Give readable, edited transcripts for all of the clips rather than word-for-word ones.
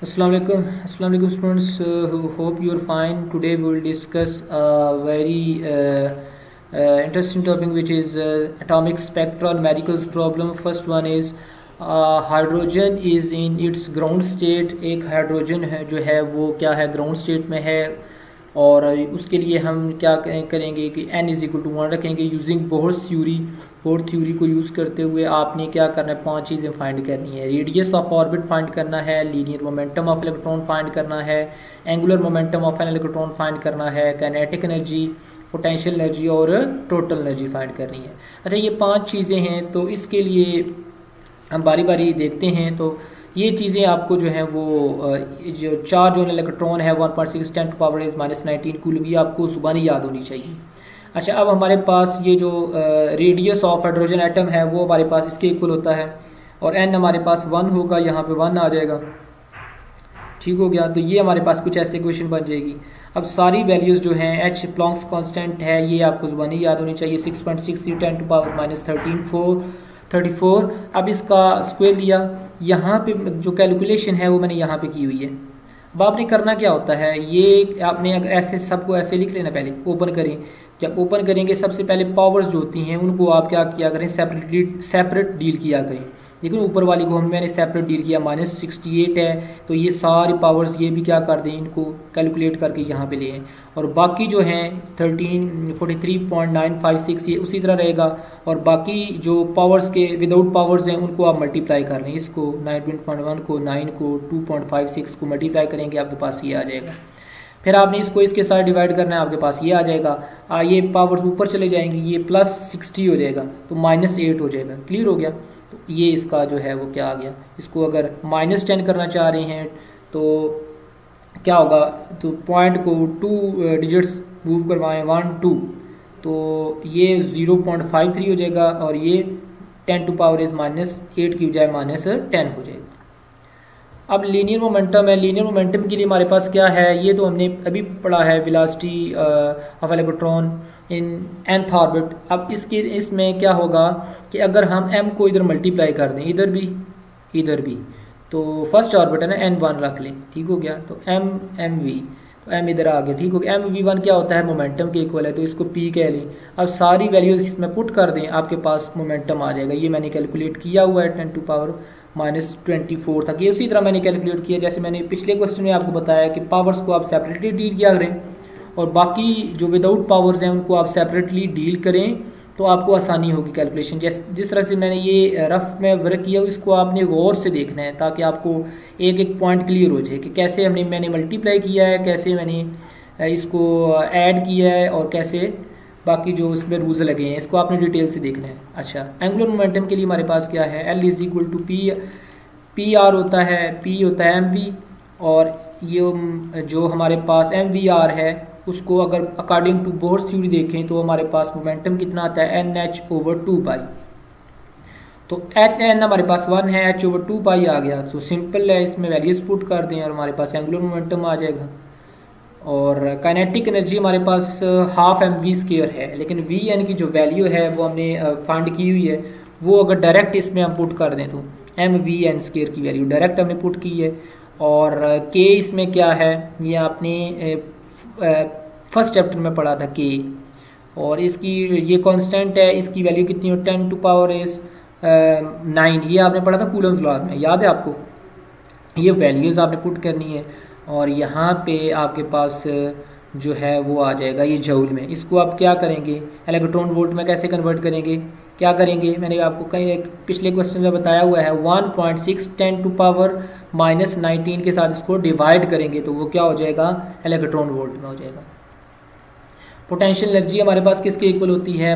Assalamu alaikum students. Hope you are fine. Today we will discuss a very interesting topic, which is atomic spectra numericals problem. First one is hydrogen is in its ground state. एक hydrogen है जो है वो क्या है, ground state में है, और उसके लिए हम क्या करेंगे कि n इज इक्वल टू 1 रखेंगे यूजिंग बोहर थ्योरी को यूज़ करते हुए आपने क्या करना है, 5 चीज़ें फाइंड करनी है। रेडियस ऑफ ऑर्बिट फाइंड करना है, linear momentum of electron find करना है, angular momentum of an electron find करना है, काइनेटिक एनर्जी, पोटेंशियल एनर्जी और टोटल एनर्जी फाइंड करनी है। अच्छा, ये 5 चीज़ें हैं, तो इसके लिए हम बारी बारी देखते हैं। तो ये चीज़ें आपको जो है वो जो चार्ज ऑन इलेक्ट्रॉन है 1.6 10 टू पावर -19 कूलम, ये आपको सुबह नहीं याद होनी चाहिए। अच्छा, अब हमारे पास ये जो रेडियस ऑफ हाइड्रोजन एटम है वो हमारे पास इसके इक्वल होता है, और n हमारे पास 1 होगा, यहाँ पे 1 आ जाएगा। ठीक हो गया, तो ये हमारे पास कुछ ऐसे क्वेश्चन बन जाएगी। अब सारी वैल्यूज़ जो हैं, h प्लॉन्क्स कांस्टेंट है, ये आपको सुबह नहीं याद होनी चाहिए, 6.63 10 टू पावर -34। अब इसका स्क्वायर लिया, यहाँ पे जो कैलकुलेशन है वो मैंने यहाँ पे की हुई है। अब आपने करना क्या होता है, ये आपने अगर ऐसे सबको ऐसे लिख लेना, पहले ओपन करें। जब ओपन करेंगे सबसे पहले पावर्स जो होती हैं उनको आप क्या किया करें, सेपरेट डील किया करें। लेकिन ऊपर वाली को मैंने सेपरेट डील किया, -68 है, तो ये सारी पावर्स ये भी क्या कर दें, इनको कैलकुलेट करके यहाँ पे ले आएं, और बाकी जो हैं 43.956 ये उसी तरह रहेगा, और बाकी जो पावर्स के विदाउट पावर्स हैं उनको आप मल्टीप्लाई कर लें। इसको 9.1 को 9 को 2.56 को मल्टीप्लाई करेंगे, आपके पास ये आ जाएगा। फिर आपने इसको इसके साथ डिवाइड करना है, आपके पास ये आ जाएगा। ये पावर्स ऊपर चले जाएंगी, ये +60 हो जाएगा, तो -8 हो जाएगा। क्लियर हो गया, तो ये इसका जो है वो क्या आ गया। इसको अगर -10 करना चाह रहे हैं तो क्या होगा, तो पॉइंट को 2 डिजिट्स मूव करवाएं, 1 2, तो ये 0.53 हो जाएगा, और ये 10 टू पावर -8 की बजाय -10 हो जाएगा। अब लीनियर मोमेंटम है, लीनियर मोमेंटम के लिए हमारे पास क्या है, ये तो हमने अभी पढ़ा है, velocity of electron in nth orbit. अब इसमें क्या होगा कि अगर हम m को इधर मल्टीप्लाई कर दें, इधर भी, तो फर्स्ट ऑर्बिट है ना, n1 रख लें। ठीक हो गया, तो mv, तो m इधर आ गया। ठीक हो गया, mv1 क्या होता है, मोमेंटम के इक्वल है, तो इसको p कह लें। अब सारी वैल्यूज इसमें पुट कर दें, आपके पास मोमेंटम आ जाएगा। ये मैंने कैलकुलेट किया हुआ है, 10 टू पावर -24 तक। ये उसी तरह मैंने कैलकुलेट किया जैसे मैंने पिछले क्वेश्चन में आपको बताया कि पावर्स को आप सेपरेटली डील किया करें, और बाकी जो विदाउट पावर्स हैं उनको आप सेपरेटली डील करें, तो आपको आसानी होगी कैलकुलेशन। जिस तरह से मैंने ये रफ में वर्क किया, इसको आपने गौर से देखना है, ताकि आपको एक एक पॉइंट क्लियर हो जाए कि कैसे मैंने मल्टीप्लाई किया है, कैसे मैंने इसको ऐड किया है, और कैसे बाकी जो इसमें रूल्स लगे हैं, इसको आपने डिटेल से देखना है। अच्छा, एंगुलर मोमेंटम के लिए हमारे पास क्या है, L is equal to P R होता है, P होता है mv, और ये जो हमारे पास mvr है उसको अगर अकॉर्डिंग टू बोहर थ्योरी देखें तो हमारे पास मोमेंटम कितना आता है, NH/2π। तो n हमारे पास 1 है, h/2π आ गया, तो सिंपल है, इसमें वैल्यूज पुट कर दें और हमारे पास एंगुलर मोमेंटम आ जाएगा। और काइनेटिक एनर्जी हमारे पास ½ mv² है, लेकिन Vn की जो वैल्यू है वो हमने फाइंड की हुई है, वो अगर डायरेक्ट इसमें हम पुट कर दें तो mvn² की वैल्यू डायरेक्ट हमने पुट की है। और k इसमें क्या है, ये आपने फर्स्ट चैप्टर में पढ़ा था k, और इसकी ये कांस्टेंट है, इसकी वैल्यू कितनी हो, 10 टू पावर 9, ये आपने पढ़ा था कूलम्स लॉ में, याद है आपको। ये वैल्यूज़ आपने पुट करनी है, और यहाँ पे आपके पास जो है वो आ जाएगा ये जूल में। इसको आप क्या करेंगे, इलेक्ट्रॉन वोल्ट में कैसे कन्वर्ट करेंगे, क्या करेंगे, मैंने आपको कहीं एक पिछले क्वेश्चन में बताया हुआ है, 1.6 10 टू पावर -19 के साथ इसको डिवाइड करेंगे, तो वो क्या हो जाएगा, इलेक्ट्रॉन वोल्ट में हो जाएगा। पोटेंशियल एनर्जी हमारे पास किसके इक्वल होती है,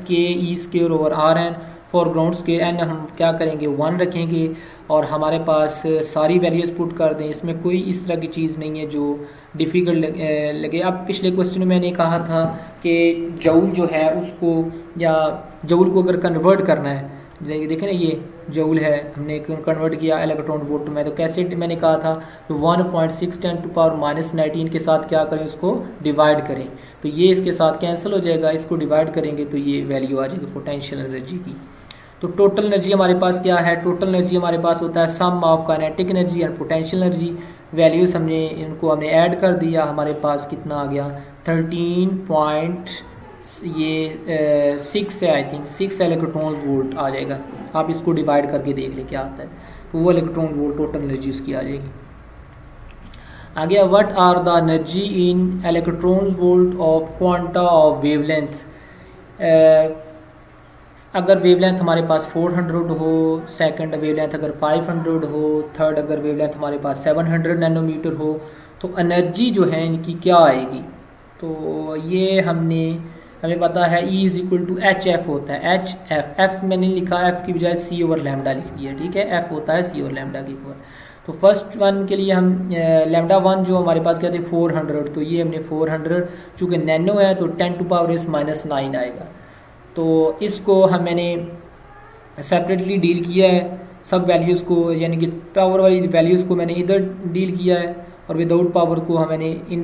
-ke²/rn for ground square. n हम क्या करेंगे, 1 रखेंगे, और हमारे पास सारी वैल्यूज़ पुट कर दें। इसमें कोई इस तरह की चीज़ नहीं है जो डिफ़िकल्ट लगे। अब पिछले क्वेश्चन में मैंने कहा था कि जूल जो है उसको, या जूल को अगर कन्वर्ट करना है, देखें ना, ये जूल है, हमने कन्वर्ट किया इलेक्ट्रॉन वोल्ट में, तो कैसे मैंने कहा था, तो 1.6 10 टू पावर -19 के साथ क्या करें, उसको डिवाइड करें, तो ये इसके साथ कैंसिल हो जाएगा, इसको डिवाइड करेंगे तो ये वैल्यू आ जाएगी पोटेंशियल एनर्जी की। तो टोटल एनर्जी हमारे पास क्या है, टोटल एनर्जी हमारे पास होता है sum of kinetic energy and potential energy. Values इनको हमने ऐड कर दिया, हमारे पास कितना आ गया 13.6 है, आई थिंक 6 इलेक्ट्रॉन वोल्ट आ जाएगा। आप इसको डिवाइड करके देख लें क्या आता है, तो वो इलेक्ट्रॉन वोल्ट टोटल एनर्जी उसकी आ जाएगी। आ गया what are the energy in electron volt of quanta of wavelength. अगर वेवलेंथ हमारे पास 400 हो, सेकंड वेवलेंथ अगर 500 हो, थर्ड अगर वेवलेंथ हमारे पास 700 नैनोमीटर हो, तो एनर्जी जो है इनकी क्या आएगी। तो ये हमें पता है E is equal to H F होता है, एच एफ मैंने लिखा एफ की बजाय सी ओवर लैम्डा लिख दिया, ठीक है, एफ होता है सी ओवर लैम्डा की ऊपर। तो फर्स्ट वन के लिए हम लैम्डा वन जो हमारे पास क्या थे 400, तो ये हमने 400 चूँकि नैनो है तो 10⁻⁻⁹ आएगा। तो इसको मैंने सेपरेटली डील किया है, सब वैल्यूज़ को, यानी कि पावर वाली वैल्यूज़ को मैंने इधर डील किया है और विदाउट पावर को मैंने इन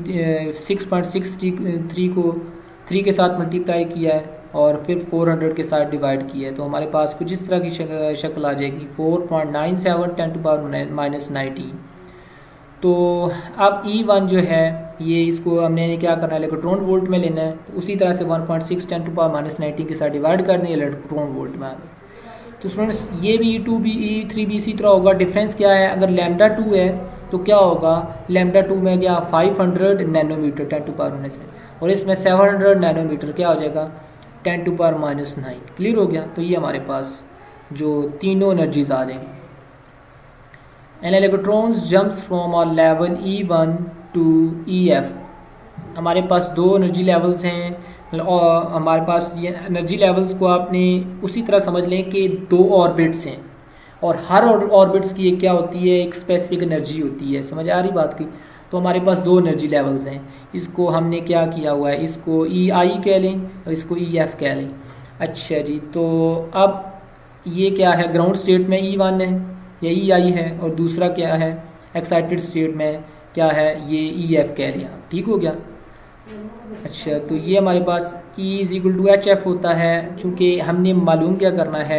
6.63 को 3 के साथ मल्टीप्लाई किया है और फिर 400 के साथ डिवाइड किया है। तो हमारे पास कुछ इस तरह की शक्ल आ जाएगी 4.97 10⁻⁻⁹। तो अब E1 जो है ये इसको हमने क्या करना है, इलेक्ट्रॉन वोल्ट में लेना है, तो उसी तरह से 1.6 10⁻⁻⁹ के साथ डिवाइड करनी है इलेक्ट्रॉन वोल्ट में। तो स्टूडेंट्स ये भी E2 भी E3 भी इसी तरह होगा। डिफरेंस क्या है, अगर लैम्डा 2 है तो क्या होगा, लैम्डा 2 में क्या 500 नैनोमीटर 10⁻⁻⁹ और इसमें 700 नैनोमीटर क्या हो जाएगा 10⁻⁹। क्लियर हो गया। तो ये हमारे पास जो तीनों एनर्जीज आ जाएंगी। An electrons jumps from a level E1 to EF। हमारे पास दो एनर्जी लेवल्स हैं और हमारे पास ये एनर्जी लेवल्स को आपने उसी तरह समझ लें कि दो ऑर्बिट्स हैं और हर ऑर्बिट्स की क्या होती है, एक स्पेसिफिक एनर्जी होती है। समझ आ रही बात की। तो हमारे पास दो एनर्जी लेवल्स हैं, इसको हमने क्या किया हुआ है, इसको EI कह लें और इसको EF कह लें। अच्छा जी, तो अब ये क्या है, ग्राउंड स्टेट में E1 है या EI है और दूसरा क्या है एक्साइटेड स्टेट में क्या है, ये EF कह लिया। ठीक हो गया। अच्छा, तो ये हमारे पास E is equal to HF होता है। चूँकि हमने मालूम क्या करना है,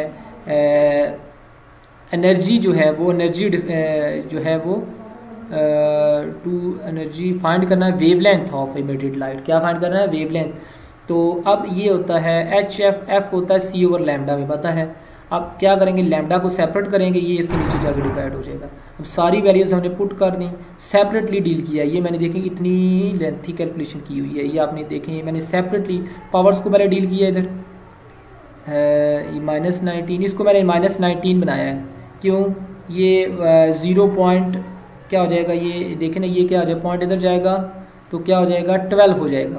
एनर्जी जो है वो एनर्जी जो है वो टू एनर्जी फाइंड करना है वेवलेंथ ऑफ इमिटेड लाइट। क्या फाइंड करना है, वेवलेंथ। तो अब ये होता है HF होता है C ओवर लैम्डा में, पता है। अब क्या करेंगे, लैम्डा को सेपरेट करेंगे, ये इसके नीचे जाकर डिवाइड हो जाएगा। अब सारी वैल्यूज़ हमने पुट कर दी, सेपरेटली डील किया। ये मैंने देखें इतनी लेंथी कैलकुलेशन की हुई है, ये आपने देखें मैंने सेपरेटली पावर्स को पहले डील किया इधर -19, इसको मैंने -19 बनाया है। क्यों, ये 0 पॉइंट क्या हो जाएगा, ये देखें ना, ये क्या हो जाएगा, पॉइंट इधर जाएगा तो क्या हो जाएगा 12 हो जाएगा।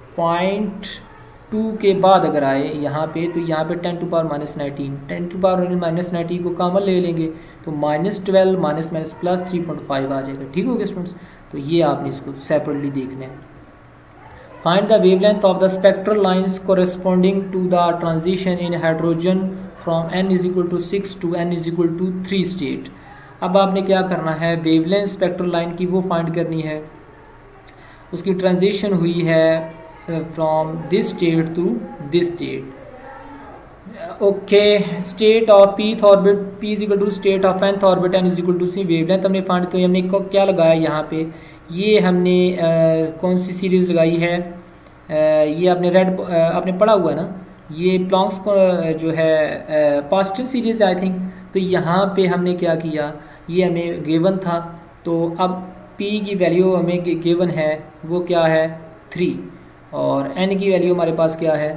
0.2 के बाद अगर आए यहाँ पे तो यहाँ पे 10⁻⁻⁹, 10⁻⁻⁹ को कॉमन ले लेंगे तो -12 माइनस प्लस 3.5 आ जाएगा। ठीक हो गया स्टूडेंट्स। तो ये आपने इसको सेपरेटली देखना है। Find the wavelength of the spectral lines corresponding to the transition in hydrogen from n is equal to 6 to n is equal to 3 state. अब आपने क्या करना है, वेवलेंथ स्पेक्ट्रल लाइन की वो फाइंड करनी है, उसकी ट्रांजिशन हुई है from this state to this state. Okay, state of pth orbit p is equal to state of nth orbit n is equal to c। Wavelength हमने फाइंड, तो हमने क्या लगाया यहाँ पे, ये हमने कौन सी सीरीज़ लगाई है, ये आपने आपने पढ़ा हुआ है ना, ये प्लॉन्क्स को जो है पास्टल सीरीज़ आई थिंक। तो यहाँ पे हमने क्या किया, ये हमें गिवन था, तो अब p की वैल्यू हमें गिवन है वो क्या है 3 और n की वैल्यू हमारे पास क्या है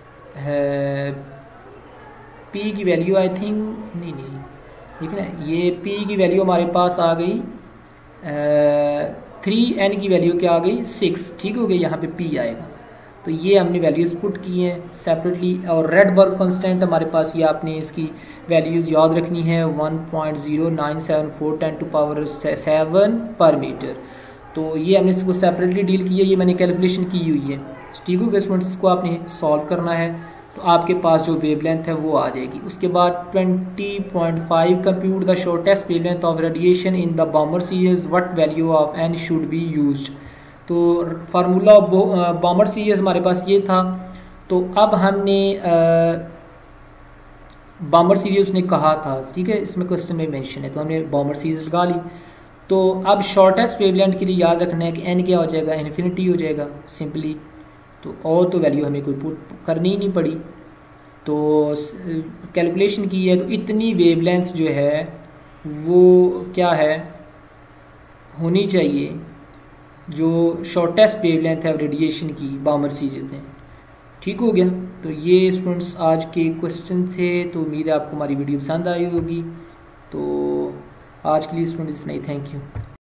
p की वैल्यू आई थिंक नहीं ठीक है ना, ये p की वैल्यू हमारे पास आ गई 3, n की वैल्यू क्या आ गई 6। ठीक हो गई, यहाँ पे p आएगा। तो ये हमने वैल्यूज़ पुट की हैं सेपरेटली। और रेडबर्ग कांस्टेंट हमारे पास, ये आपने इसकी वैल्यूज़ याद रखनी है 1.0974 10⁻7 पर मीटर। तो ये हमने इसको सेपरेटली डील की है, ये मैंने कैलकुलेशन की हुई है। ठीक है स्टूडेंट्स, इसको आपने सॉल्व करना है तो आपके पास जो वेवलेंथ है वो आ जाएगी। उसके बाद 20.5 compute the shortest wavelength of radiation in the Balmer series, what value of n should be used. तो फार्मूला ऑफ बॉम्बर सीरीज हमारे पास ये था। तो अब हमने बॉम्बर सीरीज उसने कहा था, ठीक है, इसमें क्वेश्चन में मेंशन है, तो हमने बॉम्बर सीरीज लगा ली। तो अब शॉर्टेस्ट वेवलेंथ के लिए याद रखना है कि एन क्या हो जाएगा, इन्फिनिटी हो जाएगा सिंपली। तो और तो वैल्यू हमें कोई पुट करनी ही नहीं पड़ी। तो कैलकुलेशन की है तो इतनी वेवलेंथ जो है वो क्या है होनी चाहिए, जो शॉर्टेस्ट वेवलेंथ है रेडिएशन की बॉम्बर सीरीज में। ठीक हो गया। तो ये स्टूडेंट्स आज के क्वेश्चन थे। तो उम्मीद है आपको हमारी वीडियो पसंद आई होगी। तो आज के लिए स्टूडेंट्स इतना ही। Thank you.